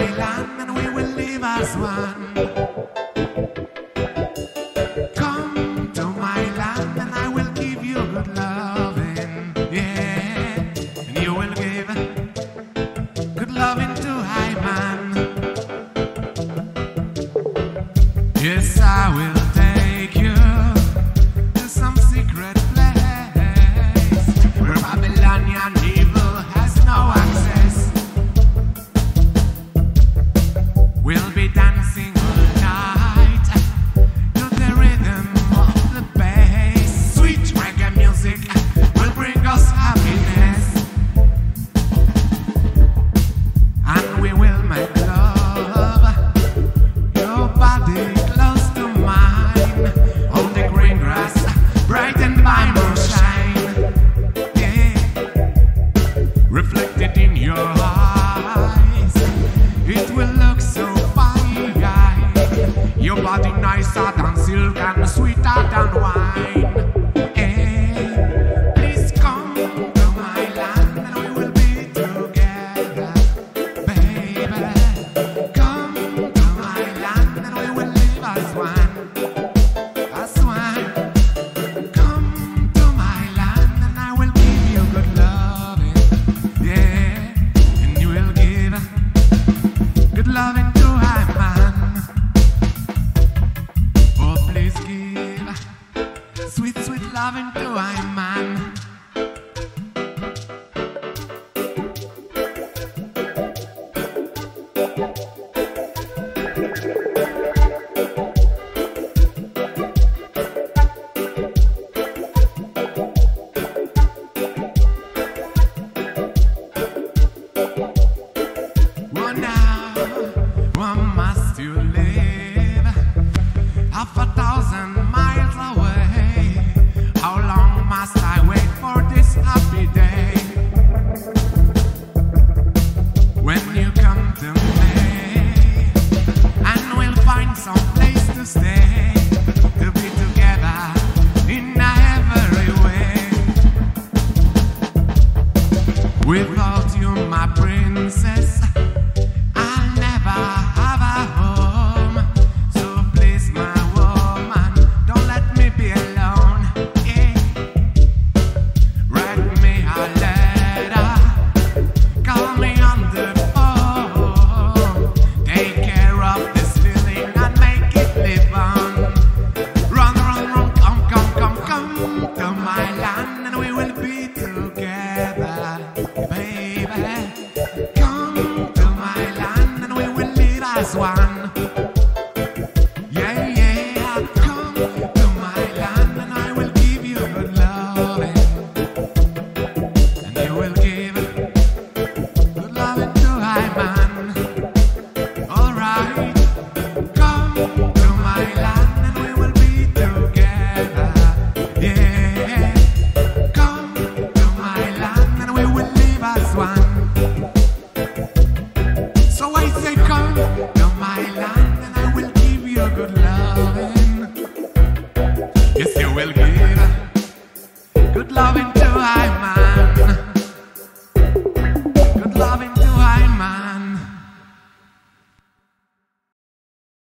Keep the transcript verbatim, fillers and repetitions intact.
land and we will live as one. Come to my land and I will give you good loving, yeah, and you will give good loving to I man. Yes, I will take you to some secret place where Babylonian evil has no access. We'll be dancing all night to the rhythm of the bass. Sweet reggae music will bring us happiness, and we will make love, your body close to mine, on the green grass, brightened by moonshine, yeah, reflected in your eyes. It will look so fine. Your body nicer than silk and sweeter than wine. Eh, please come to my land and we will be together, baby. Come to my land and we will live as one, as one. Come to my land and I will give you good loving, yeah, and you will give good loving to I man. Oh, please give sweet, sweet loving to I man. Oh, now, one must you live half a thousand miles away? How long must I wait for this happy day? When you come to me, and we'll find some place to stay, to be together in every way. Without you, my princess, I'll never have a home. So please, my woman, don't let me be alone. Yeah. Write me a letter, call me on the phone. Take care of this feeling and make it live on. Run, run, run, come, come, come, come to my land and we will be together, baby. Come to my land and we will live as one.